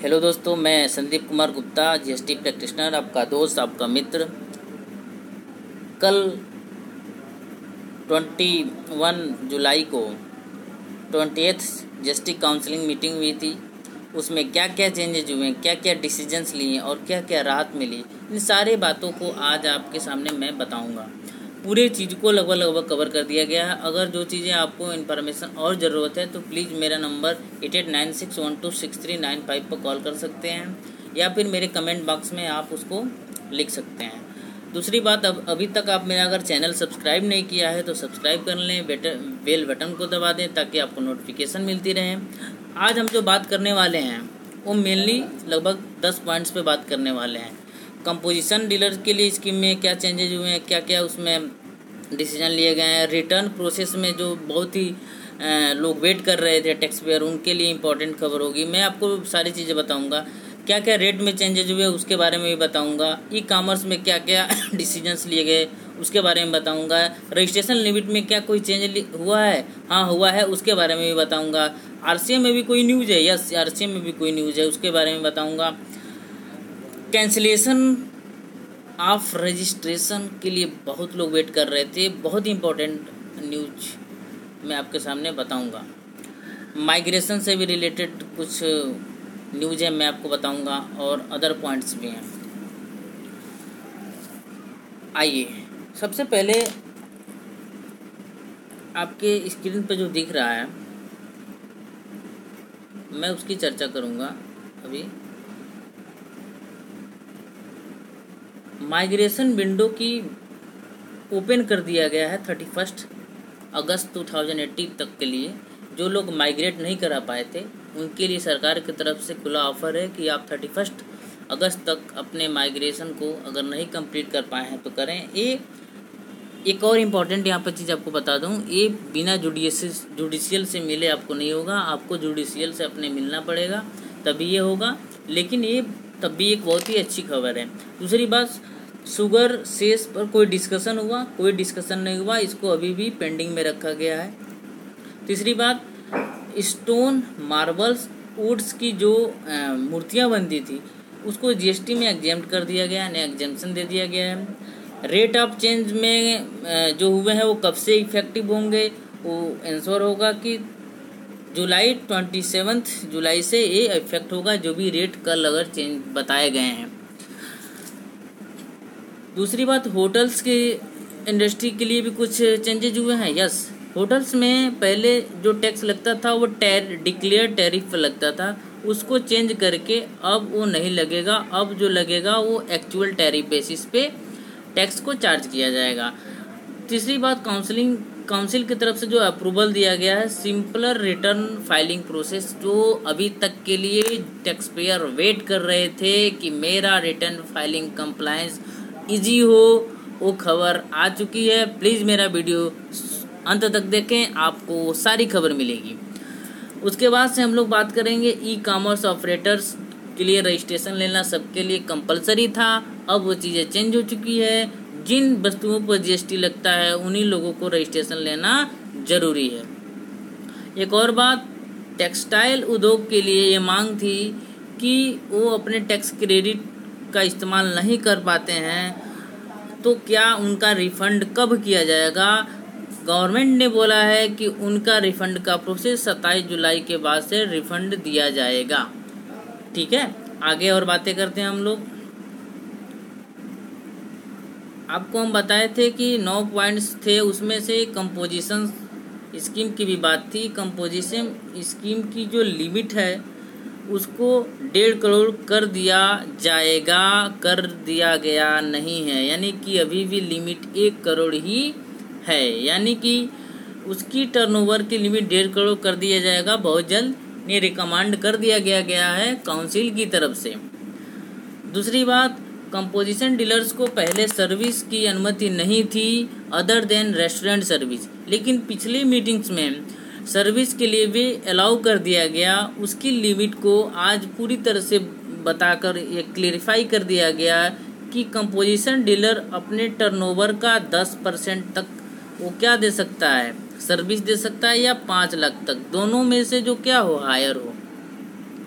Hello दोस्तों, मैं Sandeep Kumar Gupta, GST practitioner, आपका दोस्त, आपका मित्र। कल 21 जुलाई को 20th जीएसटी काउंसलिंग मीटिंग हुई थी। उसमें क्या क्या चेंजेज हुए, क्या क्या डिसीजंस लिए और क्या क्या राहत मिली, इन सारे बातों को आज आपके सामने मैं बताऊंगा। पूरे चीज़ को लगभग कवर कर दिया गया है। अगर जो चीज़ें आपको इन्फॉर्मेशन और ज़रूरत है तो प्लीज़ मेरा नंबर 8896126395 पर कॉल कर सकते हैं या फिर मेरे कमेंट बॉक्स में आप उसको लिख सकते हैं। दूसरी बात, अब अभी तक आप मेरा अगर चैनल सब्सक्राइब नहीं किया है तो सब्सक्राइब कर लें, बेल बटन को दबा दें ताकि आपको नोटिफिकेशन मिलती रहे। आज हम जो बात करने वाले हैं वो मेनली लगभग 10 पॉइंट्स पे बात करने वाले हैं। कंपोजिशन डीलर के लिए स्कीम में क्या चेंजेज हुए हैं, क्या क्या उसमें डिसीजन लिए गए हैं। रिटर्न प्रोसेस में जो बहुत ही लोग वेट कर रहे थे टैक्स पेयर, उनके लिए इंपॉर्टेंट खबर होगी। मैं आपको सारी चीज़ें बताऊंगा। क्या क्या रेट में चेंजेज हुए उसके बारे में भी बताऊंगा। ई कॉमर्स में क्या क्या डिसीजंस लिए गए उसके बारे में बताऊंगा। रजिस्ट्रेशन लिमिट में क्या कोई चेंज हुआ है, हाँ हुआ है, उसके बारे में भी बताऊंगा। आरसीएम में भी कोई न्यूज़ है, यस आरसीएम में भी कोई न्यूज़ है, उसके बारे में बताऊंगा। कैंसिलेशन ऑफ रजिस्ट्रेशन के लिए बहुत लोग वेट कर रहे थे, बहुत ही इंपॉर्टेंट न्यूज मैं आपके सामने बताऊंगा। माइग्रेशन से भी रिलेटेड कुछ न्यूज है, मैं आपको बताऊंगा और अदर पॉइंट्स भी हैं। आइए, सबसे पहले आपके स्क्रीन पर जो दिख रहा है मैं उसकी चर्चा करूंगा। अभी माइग्रेशन विंडो की ओपन कर दिया गया है 31 अगस्त 2018 तक के लिए। जो लोग माइग्रेट नहीं करा पाए थे उनके लिए सरकार की तरफ से खुला ऑफर है कि आप 31 अगस्त तक अपने माइग्रेशन को अगर नहीं कंप्लीट कर पाए हैं तो करें। ये एक और इम्पॉर्टेंट यहाँ पर चीज़ आपको बता दूँ, ये बिना जुडिशियल से मिले आपको नहीं होगा, आपको जुडिशियल से अपने मिलना पड़ेगा तभी ये होगा। लेकिन ये तब भी एक बहुत ही अच्छी खबर है। दूसरी बात, शुगर सेस पर कोई डिस्कशन हुआ, कोई डिस्कशन नहीं हुआ, इसको अभी भी पेंडिंग में रखा गया है। तीसरी बात, स्टोन मार्बल्स वुड्स की जो मूर्तियाँ बनती थी उसको जीएसटी में एग्जेम्प्ट कर दिया गया है, एग्जेम्पशन दे दिया गया है। रेट ऑफ चेंज में जो हुए हैं वो कब से इफेक्टिव होंगे, वो इंश्योर होगा कि जुलाई 27 जुलाई से ये इफेक्ट होगा, जो भी रेट कल अगर चेंज बताए गए हैं। दूसरी बात, होटल्स की इंडस्ट्री के लिए भी कुछ चेंजेज हुए हैं। यस, होटल्स में पहले जो टैक्स लगता था वो डिक्लेयर टैरिफ लगता था, उसको चेंज करके अब वो नहीं लगेगा। अब जो लगेगा वो एक्चुअल टैरिफ बेसिस पे टैक्स को चार्ज किया जाएगा। तीसरी बात, काउंसिल की तरफ से जो अप्रूवल दिया गया है सिंपलर रिटर्न फाइलिंग प्रोसेस, जो अभी तक के लिए टैक्स पेयर वेट कर रहे थे कि मेरा रिटर्न फाइलिंग कंप्लायंस इजी हो, वो खबर आ चुकी है। प्लीज़ मेरा वीडियो अंत तक देखें, आपको सारी खबर मिलेगी। उसके बाद से हम लोग बात करेंगे ई कॉमर्स ऑपरेटर्स के लिए रजिस्ट्रेशन लेना सबके लिए कंपलसरी था, अब वो चीज़ें चेंज हो चुकी है। जिन वस्तुओं पर जीएसटी लगता है उन्हीं लोगों को रजिस्ट्रेशन लेना जरूरी है। एक और बात, टेक्सटाइल उद्योग के लिए ये मांग थी कि वो अपने टैक्स क्रेडिट का इस्तेमाल नहीं कर पाते हैं तो क्या उनका रिफंड कब किया जाएगा। गवर्नमेंट ने बोला है कि उनका रिफंड का प्रोसेस 27 जुलाई के बाद से रिफंड दिया जाएगा। ठीक है, आगे और बातें करते हैं हम लोग। आपको हम बताए थे कि 9 पॉइंट्स थे, उसमें से कंपोजिशन स्कीम की भी बात थी। कंपोजिशन स्कीम की जो लिमिट है उसको 1.5 करोड़ कर दिया जाएगा, कर दिया गया नहीं है, यानी कि अभी भी लिमिट 1 करोड़ ही है, यानी कि उसकी टर्नओवर की लिमिट 1.5 करोड़ कर दिया जाएगा बहुत जल्द। ये रिकमेंड कर दिया गया है काउंसिल की तरफ से। दूसरी बात, कंपोजिशन डीलर्स को पहले सर्विस की अनुमति नहीं थी अदर देन रेस्टोरेंट सर्विस, लेकिन पिछली मीटिंग्स में सर्विस के लिए भी अलाउ कर दिया गया। उसकी लिमिट को आज पूरी तरह से बताकर ये क्लेरिफाई कर दिया गया कि कंपोजिशन डीलर अपने टर्नओवर का 10% तक वो क्या दे सकता है, सर्विस दे सकता है, या 5 लाख तक, दोनों में से जो क्या हो हायर हो।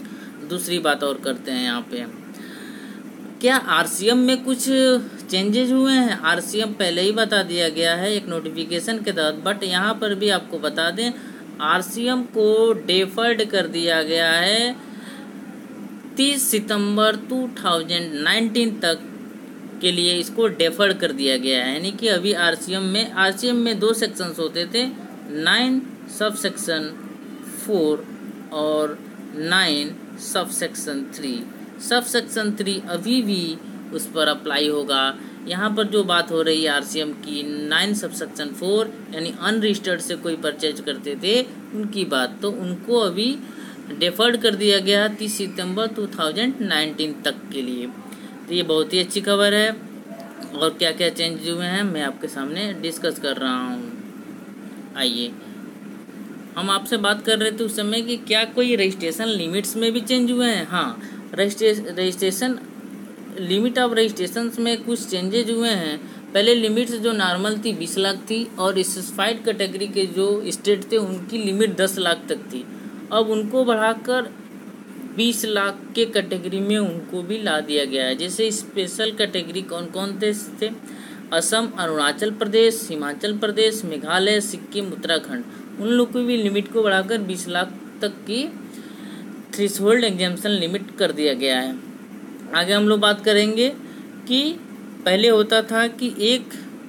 दूसरी बात और करते हैं यहाँ पे, क्या आरसीएम में कुछ चेंजेज हुए हैं? आरसीएम पहले ही बता दिया गया है एक नोटिफिकेशन के तहत, बट यहाँ पर भी आपको बता दें आरसीएम को डेफर्ड कर दिया गया है 30 सितंबर 2019 तक के लिए, इसको डेफर कर दिया गया है। यानी कि अभी आरसीएम में 2 सेक्शंस होते थे, 9 सब सेक्शन 4 और 9 सब सेक्शन 3। सब सेक्शन 3 अभी भी उस पर अप्लाई होगा। यहाँ पर जो बात हो रही है आरसीएम की 9 सब सेक्शन 4 यानी अनरजिस्टर्ड से कोई परचेज करते थे उनकी बात, तो उनको अभी डेफर्ड कर दिया गया 30 सितंबर 2019 तक के लिए। तो ये बहुत ही अच्छी खबर है। और क्या क्या चेंज हुए हैं मैं आपके सामने डिस्कस कर रहा हूँ। आइए, हम आपसे बात कर रहे थे उस समय कि क्या कोई रजिस्ट्रेशन लिमिट्स में भी चेंज हुए हैं। हाँ, रजिस्ट्रेशन लिमिट ऑफ रजिस्ट्रेशन में कुछ चेंजेज हुए हैं। पहले लिमिट्स जो नॉर्मल थी 20 लाख थी और स्पेसिफाइड कैटेगरी के जो स्टेट थे उनकी लिमिट 10 लाख तक थी। अब उनको बढ़ाकर 20 लाख के कैटेगरी में उनको भी ला दिया गया है। जैसे स्पेशल कैटेगरी कौन कौन थे? असम, अरुणाचल प्रदेश, हिमाचल प्रदेश, मेघालय, सिक्किम, उत्तराखंड, उन लोग की भी लिमिट को बढ़ाकर 20 लाख तक की थ्रेशोल्ड एग्जाम्पशन लिमिट कर दिया गया है। आगे हम लोग बात करेंगे कि पहले होता था कि एक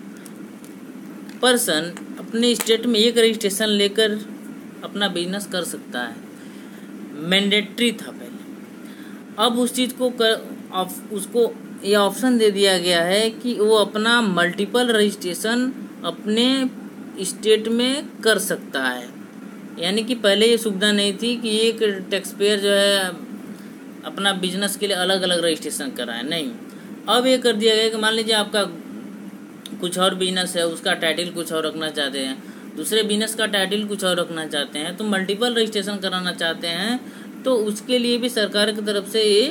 पर्सन अपने स्टेट में एक रजिस्ट्रेशन लेकर अपना बिजनेस कर सकता है, मैंडेटरी था पहले। अब उस चीज़ को उसको ये ऑप्शन दे दिया गया है कि वो अपना मल्टीपल रजिस्ट्रेशन अपने स्टेट में कर सकता है। यानी कि पहले ये सुविधा नहीं थी कि एक टैक्स पेयर जो है अपना बिजनेस के लिए अलग अलग रजिस्ट्रेशन कराए, नहीं। अब ये कर दिया गया कि मान लीजिए आपका कुछ और बिजनेस है, उसका टाइटल कुछ और रखना चाहते हैं, दूसरे बिजनेस का टाइटल कुछ और रखना चाहते हैं, तो मल्टीपल रजिस्ट्रेशन कराना चाहते हैं, तो उसके लिए भी सरकार की तरफ से ये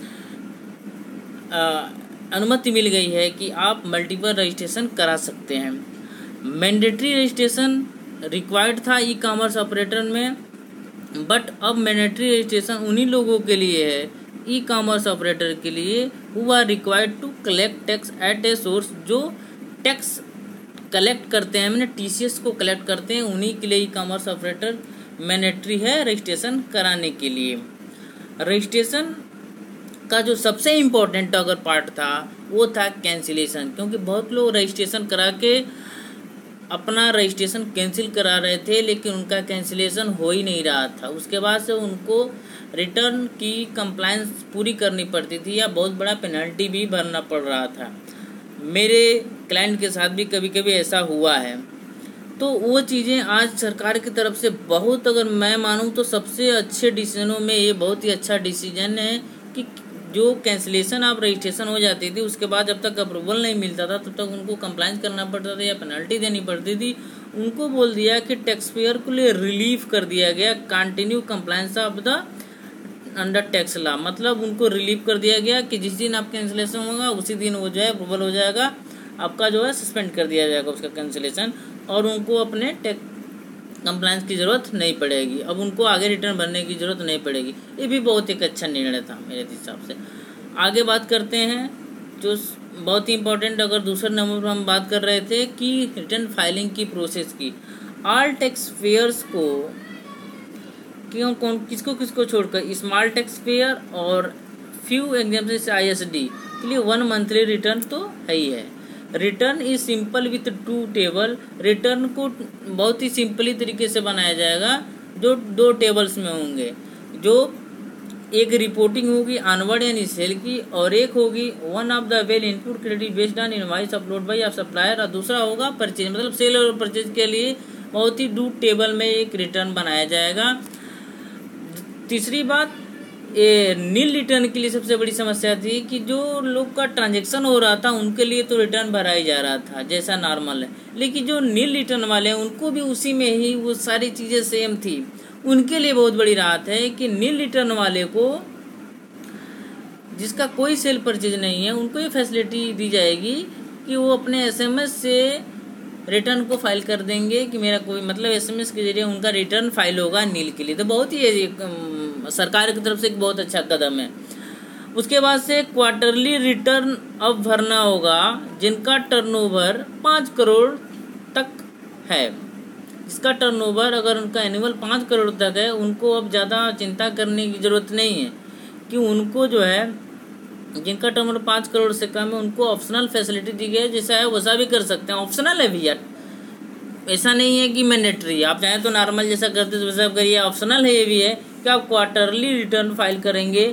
अनुमति मिल गई है कि आप मल्टीपल रजिस्ट्रेशन करा सकते हैं। मैंडेटरी रजिस्ट्रेशन रिक्वायर्ड था ई कॉमर्स ऑपरेटर में, बट अब मैंडेटरी रजिस्ट्रेशन उन्हीं लोगों के लिए है, ई कॉमर्स ऑपरेटर के लिए, who are required to collect tax at a source, जो टैक्स कलेक्ट करते हैं, मैंने टीसीएस को कलेक्ट करते हैं, उन्हीं के लिए ई कॉमर्स ऑपरेटर मैंडेटरी है रजिस्ट्रेशन कराने के लिए। रजिस्ट्रेशन का जो सबसे इम्पोर्टेंट अगर पार्ट था वो था कैंसिलेशन, क्योंकि बहुत लोग रजिस्ट्रेशन करा के अपना रजिस्ट्रेशन कैंसिल करा रहे थे लेकिन उनका कैंसिलेशन हो ही नहीं रहा था। उसके बाद से उनको रिटर्न की कंप्लायंस पूरी करनी पड़ती थी या बहुत बड़ा पेनल्टी भी भरना पड़ रहा था। मेरे क्लाइंट के साथ भी कभी कभी ऐसा हुआ है। तो वो चीज़ें आज सरकार की तरफ से बहुत, अगर मैं मानूँ तो सबसे अच्छे डिसीजनों में ये बहुत ही अच्छा डिसीजन है कि जो कैंसिलेशन आप रजिस्ट्रेशन हो जाती थी उसके बाद जब तक अप्रूवल नहीं मिलता था तब तक उनको कंप्लाइंस करना पड़ता था या पेनल्टी देनी पड़ती थी। उनको बोल दिया कि टैक्स पेयर को लिए रिलीफ कर दिया गया, continue compliance of the under tax law, मतलब उनको रिलीफ कर दिया गया कि जिस दिन आप कैंसिलेशन होगा उसी दिन वो जो है अप्रूवल हो जाएगा, आपका जो है सस्पेंड कर दिया जाएगा उसका कैंसिलेशन, और उनको अपने टैक्स कंप्लायंस की ज़रूरत नहीं पड़ेगी। अब उनको आगे रिटर्न भरने की ज़रूरत नहीं पड़ेगी। ये भी बहुत एक अच्छा निर्णय था मेरे हिसाब से। आगे बात करते हैं जो बहुत ही इम्पोर्टेंट, अगर दूसरे नंबर पर हम बात कर रहे थे कि रिटर्न फाइलिंग की प्रोसेस की, ऑल टैक्स पेयर्स को किसको छोड़कर स्मॉल टैक्स पेयर और फ्यू एग्जाम्पल से आईएसडी के लिए 1 मंथली रिटर्न तो है ही है। Return is simple with 2 table, return को बहुत ही सिंपली तरीके से बनाया जाएगा जो 2 टेबल्स में होंगे, जो एक रिपोर्टिंग होगी ऑनवर्ड यानी सेल की, और एक होगी one of the well input credit based on invoice upload by supplier, और दूसरा होगा परचेज, मतलब सेल और परचेज के लिए बहुत ही 2 टेबल में एक रिटर्न बनाया जाएगा। तीसरी बात, ये नील रिटर्न के लिए सबसे बड़ी समस्या थी कि जो लोग का ट्रांजैक्शन हो रहा था उनके लिए तो रिटर्न भराई जा रहा था जैसा नॉर्मल है, लेकिन जो नील रिटर्न वाले हैं उनको भी उसी में ही वो सारी चीज़ें सेम थी। उनके लिए बहुत बड़ी राहत है कि नील रिटर्न वाले को, जिसका कोई सेल परचेज नहीं है, उनको ये फैसिलिटी दी जाएगी कि वो अपने एसएमएस से रिटर्न को फाइल कर देंगे कि मेरा कोई, मतलब एसएमएस के जरिए उनका रिटर्न फाइल होगा नील के लिए। तो बहुत ही सरकार की तरफ से एक बहुत अच्छा कदम है। उसके बाद से क्वार्टरली रिटर्न अब भरना होगा जिनका टर्नओवर 5 करोड़ तक है। जिसका टर्नओवर अगर उनका एनुअल 5 करोड़ तक है, उनको अब ज़्यादा चिंता करने की ज़रूरत नहीं है कि उनको जो है, जिनका टर्नओवर 5 करोड़ से कम है उनको ऑप्शनल फैसिलिटी दी गई है, जैसा है वैसा भी कर सकते हैं। ऑप्शनल है भैया, ऐसा नहीं है कि मैंडेटरी। आप चाहें तो नॉर्मल जैसा करते तो वैसा करिए, ऑप्शनल है। ये भी है कि आप क्वार्टरली रिटर्न फाइल करेंगे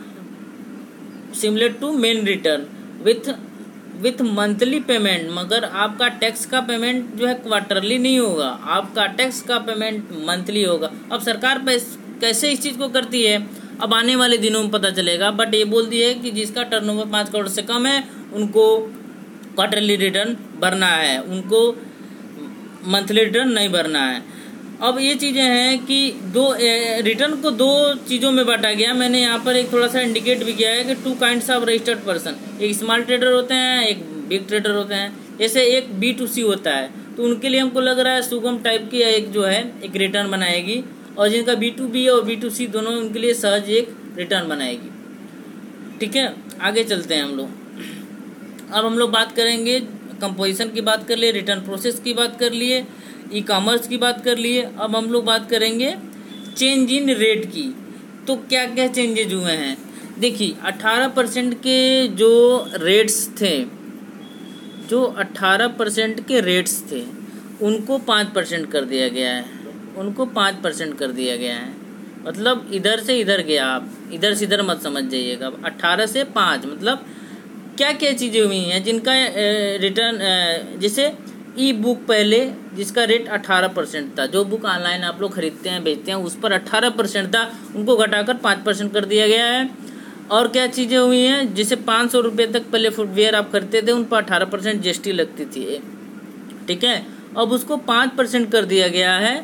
similar to main return with monthly payment, मगर आपका टैक्स का पेमेंट जो है क्वार्टरली नहीं होगा, आपका टैक्स का पेमेंट मंथली होगा। अब सरकार कैसे इस चीज़ को करती है अब आने वाले दिनों में पता चलेगा, बट ये बोल दी है कि जिसका टर्नओवर 5 करोड़ से कम है उनको क्वार्टरली रिटर्न भरना है, उनको मंथली रिटर्न नहीं भरना है। अब ये चीज़ें हैं कि रिटर्न को 2 चीज़ों में बांटा गया। मैंने यहाँ पर एक थोड़ा सा इंडिकेट भी किया है कि 2 काइंड्स ऑफ रजिस्टर्ड पर्सन, एक स्मॉल ट्रेडर होते हैं, एक बिग ट्रेडर होते हैं। जैसे एक B2C होता है तो उनके लिए हमको लग रहा है सुगम टाइप की एक जो है एक रिटर्न बनाएगी, और जिनका B2B और B2C दोनों उनके लिए सहज एक रिटर्न बनाएगी। ठीक है, आगे चलते हैं हम लोग। अब हम लोग बात करेंगे कंपोजिशन की, बात कर लिए रिटर्न प्रोसेस की, बात कर लिए ई कॉमर्स की, बात कर लिए। अब हम लोग बात करेंगे चेंज इन रेट की। तो क्या क्या चेंजेज हुए हैं देखिए। 18% के जो रेट्स थे, जो 18% के रेट्स थे उनको 5% कर दिया गया है, उनको 5% कर दिया गया है। मतलब इधर से इधर गया, आप इधर से इधर मत समझ जाइएगा। 18 से 5 मतलब क्या क्या चीज़ें हुई हैं जिनका रिटर्न, जैसे ई बुक पहले जिसका रेट 18% था, जो बुक ऑनलाइन आप लोग खरीदते हैं बेचते हैं उस पर 18% था, उनको घटाकर 5% कर दिया गया है। और क्या चीज़ें हुई हैं, जैसे 500 रुपये तक पहले फुटवेयर आप खरीदते थे उन पर 18% GST लगती थी, ठीक है। अब उसको 5% कर दिया गया है।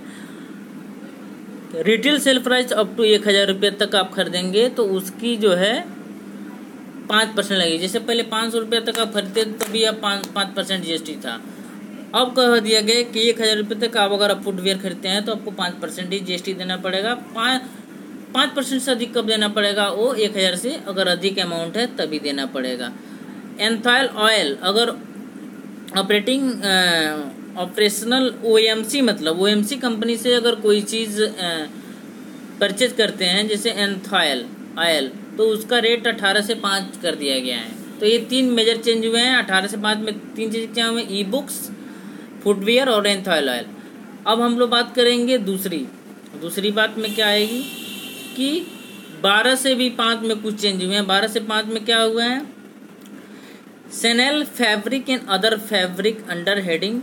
Retail sale price up to 1000 रुपये तक आप खरीदेंगे तो उसकी जो है 5% लगेगी। जैसे पहले 500 रुपये तक आप खरीदते थे तभी आप 5% GST था। अब कह दिया गया कि 1000 रुपये तक आप अगर आप फुटवेयर खरीदते हैं तो आपको 5% ही GST देना पड़ेगा। 5% से अधिक कब देना पड़ेगा, वो 1000 से अगर अधिक अमाउंट है तभी देना पड़ेगा। एंथाइल ऑयल अगर ऑपरेशनल OMC मतलब OMC कंपनी से अगर कोई चीज़ परचेज करते हैं जैसे एंथाइल ऑयल, तो उसका रेट 18 से 5 कर दिया गया है। तो ये 3 मेजर चेंज हुए हैं। 18 से 5 में 3 चीज़ें क्या हुए, ई बुक्स, फुटवेयर और एंथाइल ऑयल। अब हम लोग बात करेंगे दूसरी बात में क्या आएगी कि 12 से भी 5 में कुछ चेंज हुए हैं। 12 से 5 में क्या हुआ है, chenille fabric and other fabric under heading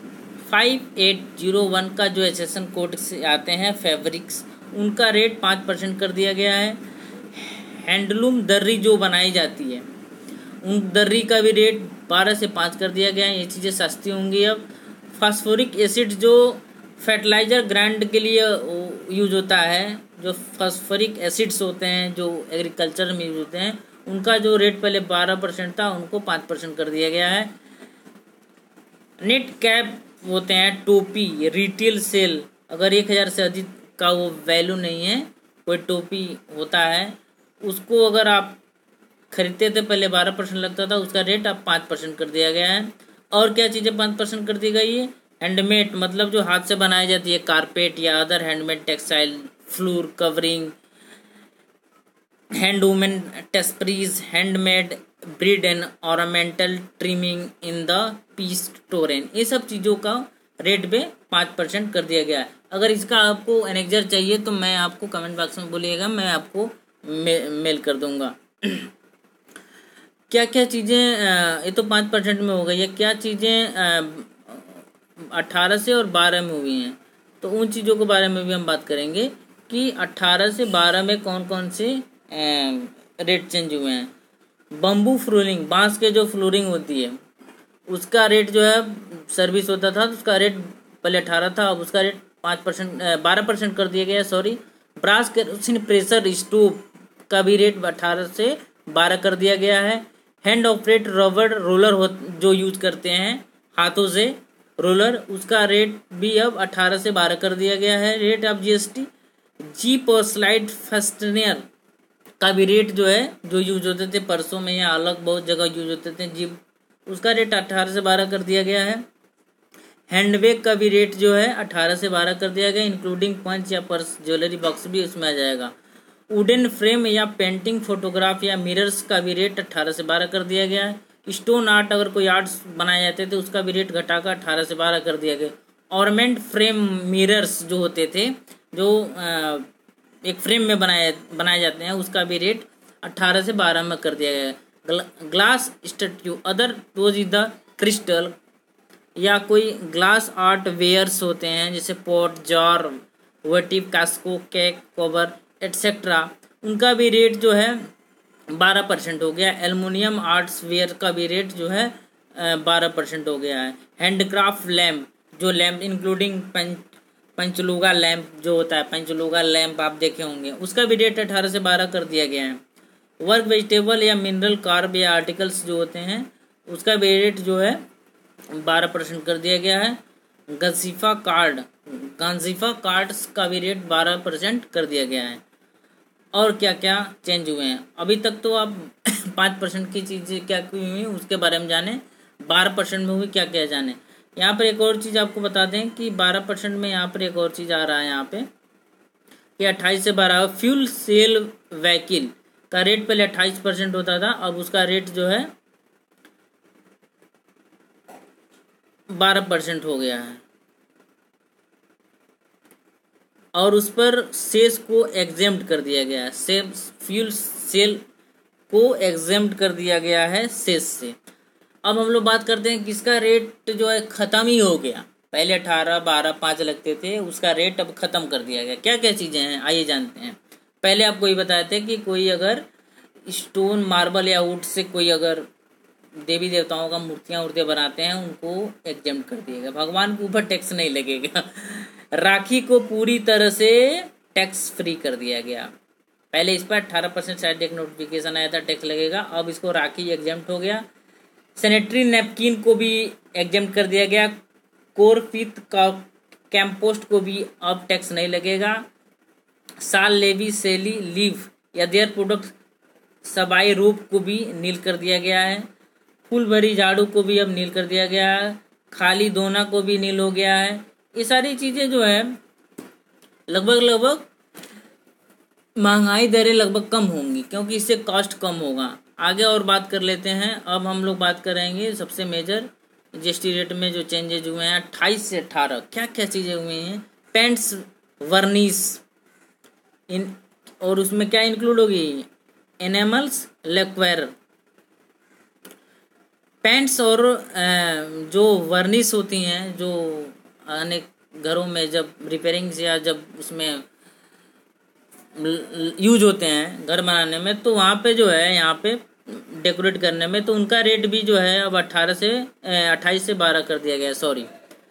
5801 का जो एसेशन कोड से आते हैं फैब्रिक्स, उनका रेट 5% कर दिया गया है। हैंडलूम दर्री जो बनाई जाती है उन दर्री का भी रेट 12 से 5 कर दिया गया है। ये चीज़ें सस्ती होंगी। अब फास्फोरिक एसिड जो फर्टिलाइज़र ग्राइंड के लिए यूज होता है, जो फास्फोरिक एसिड्स होते हैं जो एग्रीकल्चर में यूज होते हैं, उनका जो रेट पहले 12% था उनको 5% कर दिया गया है। नेट कैप होते हैं टोपी, रिटेल सेल अगर 1000 से अधिक का वो वैल्यू नहीं है, कोई टोपी होता है उसको अगर आप खरीदते थे पहले 12% लगता था, उसका रेट अब 5% कर दिया गया है। और क्या चीज़ें 5% कर दी गई है, हैंडमेड मतलब जो हाथ से बनाई जाती है, कारपेट या other handmade textile, floor covering, hand woven tapestries, handmade braid and ornamental trimming in the piece टोरेन, ये सब चीज़ों का रेट पे 5% कर दिया गया है। अगर इसका आपको एनेक्जर चाहिए तो मैं आपको कमेंट बॉक्स में बोलिएगा, मैं आपको मेल कर दूंगा। क्या क्या चीज़ें, ये तो 5% में हो गई है, क्या चीज़ें 18 से और 12 में हुई हैं, तो उन चीज़ों के बारे में भी हम बात करेंगे कि 18 से 12 में कौन कौन से रेट चेंज हुए हैं। बम्बू फ्लोरिंग, बांस के जो फ्लोरिंग होती है उसका रेट जो है सर्विस होता था तो उसका रेट पहले 18 था, अब उसका रेट 12% कर दिया गया। Sorry, brass kerosene pressure stove का भी रेट 18 से 12 कर दिया गया है। हैंड ऑपरेट रबर रोलर जो यूज करते हैं हाथों से रोलर, उसका रेट भी अब 18 से 12 कर दिया गया है रेट ऑफ GST। जीप और स्लाइड फास्टनर का भी रेट जो है, जो यूज होते थे पर्सों में या अलग बहुत जगह यूज होते थे जीप, उसका रेट 18 से 12 कर दिया गया है। हैंडबैग का भी रेट जो है 18 से 12 कर दिया गया, इंक्लूडिंग पंच या पर्स, ज्वेलरी बॉक्स भी उसमें आ जाएगा। वुडन फ्रेम या पेंटिंग, फोटोग्राफ या मिरर्स का भी रेट 18 से 12 कर दिया गया है। स्टोन आर्ट, अगर कोई आर्ट्स बनाए जाते थे उसका भी रेट घटाकर 18 से 12 कर दिया गया। ऑर्नामेंट फ्रेम मिरर्स जो होते थे, जो एक फ्रेम में बनाए जाते हैं, उसका भी रेट 18 से 12 में कर दिया गया है। Glass statue, other rose is the crystal या कोई ग्लास आर्ट वेयर्स होते हैं जैसे pot, jar, votive, cask, cake, cover etcetera, उनका भी रेट जो है 12% हो गया। एल्युमिनियम आर्ट्स वेयर का भी रेट जो है 12% हो गया है। हैंडक्राफ्ट लैम्प, जो लैम्प इंक्लूडिंग पंचलूगा लैम्प जो होता है, पंचलूगा लैम्प आप देखे होंगे, उसका भी रेट 18 से 12 कर दिया गया है। वर्क वेजिटेबल या मिनरल कार्ब या आर्टिकल्स जो होते हैं, उसका भी रेट जो है 12% कर दिया गया है। गंजीफा कार्ड्स का भी रेट 12% कर दिया गया है। और क्या क्या चेंज हुए हैं अभी तक, तो आप 5% की चीज़ें क्या हुई उसके बारे में जाने, 12% में हुई क्या क्या जाने। यहाँ पर एक और चीज़ आपको बता दें कि 12% में यहाँ पर एक और चीज़ आ रहा है यहाँ पे कि 28 से 12 फ्यूल सेल व्हीकल का रेट पहले 28% होता था, अब उसका रेट जो है 12% हो गया है। और उस पर सेस को एग्जेम्प्ट कर दिया गया है, फ्यूल सेल को एग्जेम्प्ट कर दिया गया है सेस से। अब हम लोग बात करते हैं कि इसका रेट जो है ख़त्म ही हो गया। पहले 18, 12, 5 लगते थे, उसका रेट अब ख़त्म कर दिया गया। क्या क्या चीज़ें हैं आइए जानते हैं। पहले आपको ये बताए थे कि कोई अगर स्टोन, मार्बल या वुड से कोई अगर देवी देवताओं का मूर्तियाँ बनाते हैं, उनको एग्जेम्प्ट कर दिया गया, भगवान के ऊपर टैक्स नहीं लगेगा। राखी को पूरी तरह से टैक्स फ्री कर दिया गया। पहले इस पर 18% शायद एक नोटिफिकेशन आया था टैक्स लगेगा, अब इसको राखी एग्जेम्प्ट हो गया। सैनिटरी नैपकिन को भी एग्जेम्प्ट कर दिया गया। कोरफित का कैम्पोस्ट को भी अब टैक्स नहीं लगेगा। साल लेवी सेली लीव या देयर प्रोडक्ट सबाई रूप को भी नील कर दिया गया है। फूल भरी झाड़ू को भी अब नील कर दिया गया है। खाली दोना को भी नील हो गया है। ये सारी चीज़ें जो है लगभग महंगाई दरें लगभग कम होंगी, क्योंकि इससे कॉस्ट कम होगा। आगे और बात कर लेते हैं। अब हम लोग बात करेंगे सबसे मेजर जीएसटी रेट में जो चेंजेज हुए हैं 28 से 18 क्या क्या चीज़ें हुई हैं। पेंट्स वर्निस इन, और उसमें क्या इंक्लूड होगी, एनिमल्स लेक्वेर। पेंट्स और जो वर्निस होती हैं, जो अनेक घरों में जब रिपेयरिंग या जब उसमें यूज होते हैं घर बनाने में, तो वहाँ पे जो है यहाँ पे डेकोरेट करने में, तो उनका रेट भी जो है अब 28 से 12 कर दिया गया। सॉरी,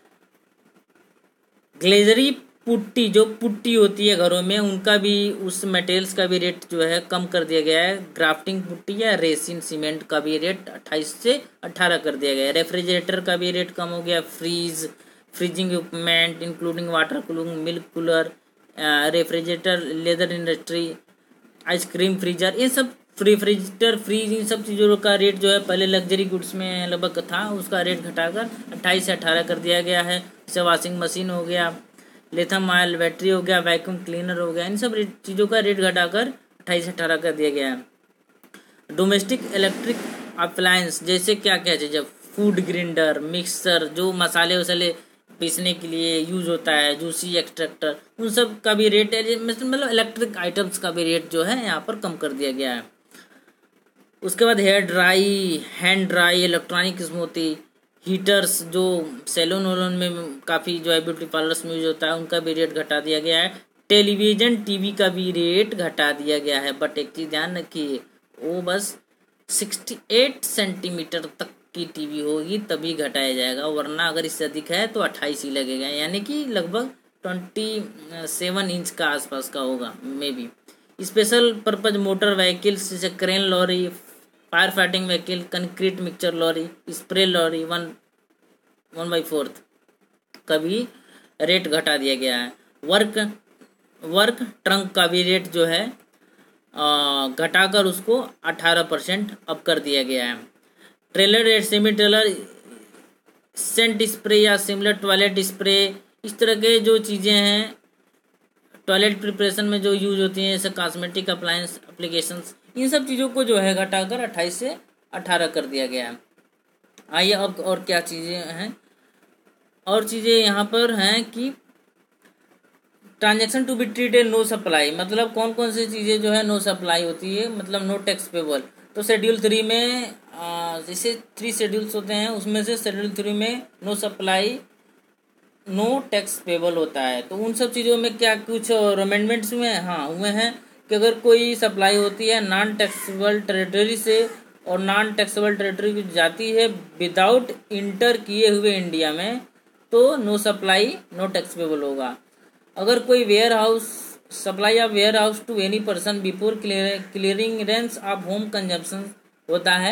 ग्लेजरी पुट्टी, जो पुट्टी होती है घरों में, उनका भी, उस मटेरियल्स का भी रेट जो है कम कर दिया गया है। ग्राफ्टिंग पुट्टी या रेसिन सीमेंट का भी रेट 28 से 18 कर दिया गया है। रेफ्रिजरेटर का भी रेट कम हो गया। Freezing equipment including water cooling, milk cooler, refrigerator, leather industry, ice cream freezer, ये सब रेफ्रिजरेटर, फ्रीज, इन सब चीज़ों का रेट जो है पहले लग्जरी गुड्स में लगभग था, उसका रेट घटाकर 28 से 18 कर दिया गया है। जैसे वॉशिंग मशीन हो गया, लिथियम आयल बैटरी हो गया, वैक्यूम क्लीनर हो गया, इन सब चीज़ों का रेट घटाकर 28 से 18 कर दिया गया है। डोमेस्टिक इलेक्ट्रिक अप्लायंस जैसे क्या क्या चीज़, फूड ग्राइंडर, मिक्सर, जो मसाले वसाले पीसने के लिए यूज होता है, जूसी एक्सट्रैक्टर, उन सब का भी रेट है, मतलब इलेक्ट्रिक आइटम्स का भी रेट जो है यहाँ पर कम कर दिया गया है। उसके बाद hand dry electronic smoothie, heaters जो सैलून वैलून में काफ़ी जो है ब्यूटी पार्लर्स में यूज होता है, उनका भी रेट घटा दिया गया है। टेलीविज़न टीवी का भी रेट घटा दिया गया है, बट एक चीज़ ध्यान रखिए, वो बस 68 सेंटीमीटर तक की टीवी होगी तभी घटाया जाएगा, वरना अगर इससे अधिक है तो 28 ही लगेगा, यानी कि लगभग 27 इंच का आसपास का होगा maybe. Special purpose motor vehicles जैसे crane lorry, fire fighting vehicle, concrete mixture lorry, spray lorry 1/4 का भी रेट घटा दिया गया है। वर्क वर्क ट्रंक का भी रेट जो है घटाकर उसको 18% अब कर दिया गया है। Trailer rate, semi trailer, scent spray या सिमिलर टॉयलेट स्प्रे, इस तरह के जो चीज़ें हैं टॉयलेट प्रिपरेशन में जो यूज होती हैं, जैसे कॉस्मेटिक अप्लायंस एप्लीकेशंस, इन सब चीज़ों को जो है घटाकर 28 से 18 कर दिया गया है। आइए अब और क्या चीज़ें हैं, और चीज़ें यहाँ पर हैं कि transaction to be treated no supply, मतलब कौन कौन सी चीज़ें जो है नो सप्लाई होती है, मतलब नो टैक्स पेबल। तो शेड्यूल 3 में जैसे 3 शेड्यूल्स होते हैं, उसमें से शेड्यूल 3 में no supply no tax payable होता है। तो उन सब चीज़ों में क्या कुछ अमेंडमेंट्स हुए हैं? हाँ हुए हैं कि अगर कोई सप्लाई होती है नॉन टैक्सेबल टेरिटरी से और नॉन टैक्सेबल टेरिटरी की जाती है विदाउट इंटर किए हुए इंडिया में, तो no supply no tax payable होगा। अगर कोई warehouse supply of warehouse to any person before clearing rents of home consumption होता है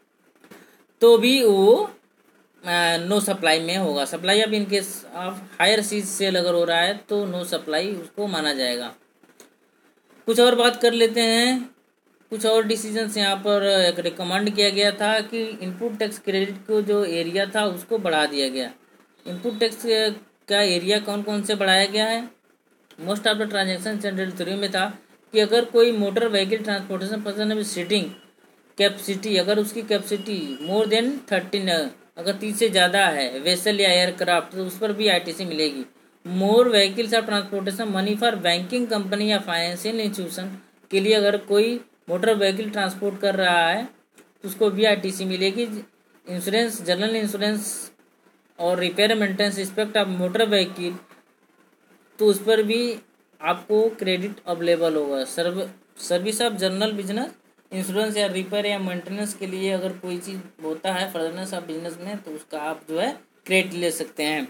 तो भी वो नो सप्लाई में होगा। Supply of in case of high seas sale अगर हो रहा है तो नो सप्लाई उसको माना जाएगा। कुछ और बात कर लेते हैं, कुछ और डिसीजंस यहाँ पर एक रिकमेंड किया गया था कि इनपुट टैक्स क्रेडिट को जो एरिया था उसको बढ़ा दिया गया। इनपुट टैक्स का एरिया कौन कौन से बढ़ाया गया है? Most of the transaction schedule 3 में था कि अगर कोई मोटर व्हीकल ट्रांसपोर्टेशन पर्सन में सीटिंग कैपेसिटी, अगर उसकी कैपेसिटी मोर देन 13 अगर 30 से ज़्यादा है वेसल या एयरक्राफ्ट, तो उस पर भी आईटीसी मिलेगी। More vehicles of transportation money for banking company या फाइनेंशियल इंस्टीट्यूशन के लिए अगर कोई मोटर व्हीकल ट्रांसपोर्ट कर रहा है तो उसको भी आईटीसी मिलेगी। इंश्योरेंस, जनरल इंश्योरेंस और repair maintenance respect of motor vehicle, तो उस पर भी आपको क्रेडिट अवेलेबल होगा। Service of general business insurance या रिपेयर या मेंटेनेंस के लिए अगर कोई चीज़ होता है फर्दरनेस ऑफ बिजनेस में, तो उसका आप जो है क्रेडिट ले सकते हैं।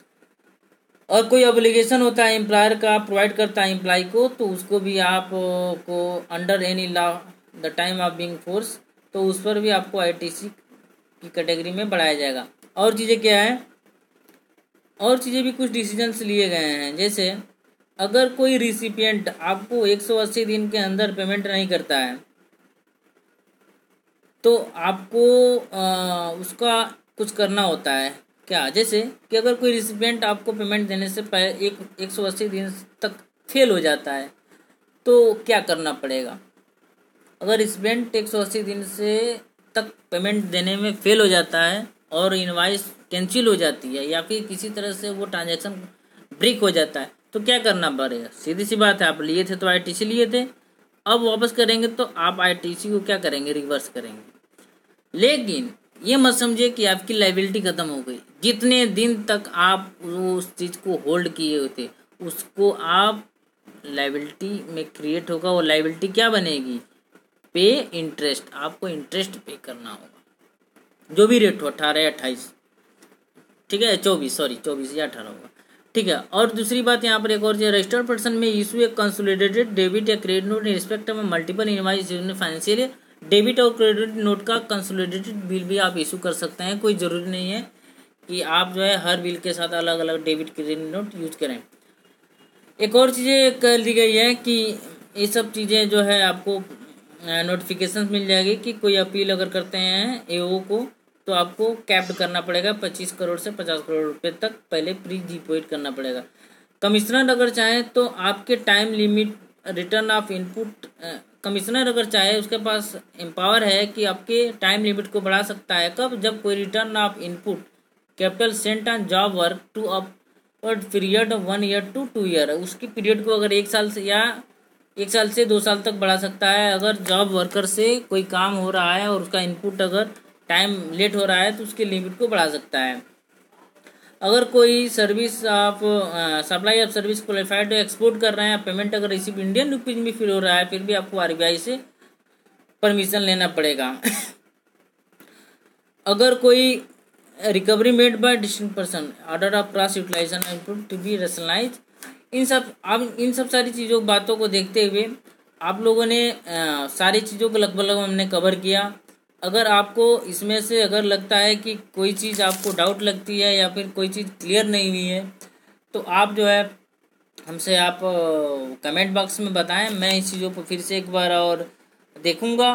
और कोई ऑब्लिगेशन होता है एम्प्लॉयर का, प्रोवाइड करता है एम्प्लॉय को, तो उसको भी आप को under any law the time of being force, तो उस पर भी आपको आईटीसी की कैटेगरी में बढ़ाया जाएगा। और चीज़ें क्या है, और चीज़ें भी कुछ डिसीजंस लिए गए हैं, जैसे अगर कोई रिसिपिएंट आपको 180 दिन के अंदर पेमेंट नहीं करता है तो आपको उसका कुछ करना होता है। क्या? जैसे कि अगर कोई रिसिपिएंट आपको पेमेंट देने से पहले 180 दिन तक फेल हो जाता है तो क्या करना पड़ेगा? अगर रिसिपिएंट 180 दिन से तक पेमेंट देने में फेल हो जाता है और इनवाइस कैंसिल हो जाती है या फिर किसी तरह से वो ट्रांजैक्शन ब्रेक हो जाता है तो क्या करना पड़ेगा? सीधी सी बात है, आप लिए थे तो आईटीसी लिए थे, अब वापस करेंगे तो आप आईटीसी को क्या करेंगे? रिवर्स करेंगे। लेकिन ये मत समझिए कि आपकी लाइबिलिटी खत्म हो गई। जितने दिन तक आप उस चीज़ को होल्ड किए हुए थे उसको आप लाइबिलिटी में क्रिएट होगा, वो लाइबिलिटी क्या बनेगी? पे इंटरेस्ट, आपको इंटरेस्ट पे करना होगा, जो भी रेट हो, 18 या 28, ठीक है, 24 या 18 होगा, ठीक है। और दूसरी बात यहाँ पर एक और चीज़, रजिस्टर्ड पर्सन में इशू ए कंसोलिडेटेड डेबिट या credit note in respect of multiple invoice financial debit और क्रेडिट नोट का कंसोलिडेटेड बिल भी आप इशू कर सकते हैं। कोई ज़रूरी नहीं है कि आप जो है हर बिल के साथ अलग अलग डेबिट क्रेडिट नोट यूज करें। एक और चीज़ें कर दी गई है कि ये सब चीज़ें जो है आपको नोटिफिकेशन मिल जाएगी कि कोई अपील अगर करते हैं एओ को तो आपको कैप्ड करना पड़ेगा 25 करोड़ से 50 करोड़ रुपए तक पहले प्री डिपॉजिट करना पड़ेगा। कमिश्नर अगर चाहे तो आपके time limit return of input, commissioner अगर चाहे उसके पास एम्पावर है कि आपके टाइम लिमिट को बढ़ा सकता है। कब? जब कोई return of input capital sent on job work to upward period 1 year to 2 year, उसकी पीरियड को अगर 1 साल से या 1 साल से 2 साल तक बढ़ा सकता है। अगर जॉब वर्कर से कोई काम हो रहा है और उसका इनपुट अगर टाइम लेट हो रहा है तो उसके लिमिट को बढ़ा सकता है। अगर कोई सर्विस आप supply of service qualified export कर रहे हैं, पेमेंट अगर रिसीव इंडियन रुपीज में फिर हो रहा है, फिर भी आपको आरबीआई से परमिशन लेना पड़ेगा। अगर कोई recovery made by district person order of cross utilization input to be rationalize, इन सब सारी चीज़ों बातों को देखते हुए आप लोगों ने सारी चीज़ों को लगभग हमने कवर किया। अगर आपको इसमें से अगर लगता है कि कोई चीज़ आपको डाउट लगती है या फिर कोई चीज़ क्लियर नहीं हुई है तो आप जो है हमसे आप कमेंट बॉक्स में बताएं, मैं इस चीज़ों पर फिर से एक बार और देखूंगा।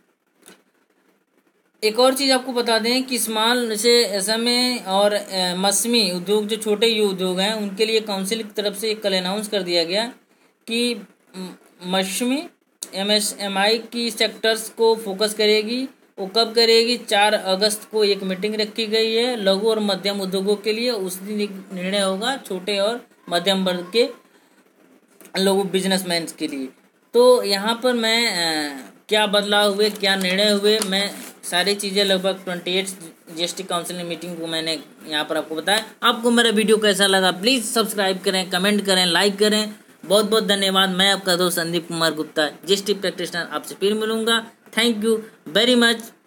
एक और चीज़ आपको बता दें कि स्मॉल जैसे एसएमए और मस्मी उद्योग, जो छोटे ये उद्योग हैं, उनके लिए काउंसिल की तरफ से कल अनाउंस कर दिया गया कि मस्मी एमएसएमई की सेक्टर्स को फोकस करेगी। वो कब करेगी? 4 अगस्त को एक मीटिंग रखी गई है लघु और मध्यम उद्योगों के लिए। उस दिन एक निर्णय होगा छोटे और मध्यम वर्ग के लोगों बिजनेसमैन के लिए। तो यहाँ पर मैं क्या बदलाव हुए, क्या निर्णय हुए, मैं सारी चीज़ें लगभग 28 जीएसटी काउंसिल मीटिंग को मैंने यहाँ पर आपको बताया। आपको मेरा वीडियो कैसा लगा प्लीज़ सब्सक्राइब करें, कमेंट करें, लाइक करें। बहुत बहुत धन्यवाद। मैं आपका दोस्त संदीप कुमार गुप्ता, जीएसटी प्रैक्टिशनर, आपसे फिर मिलूंगा। Thank you very much.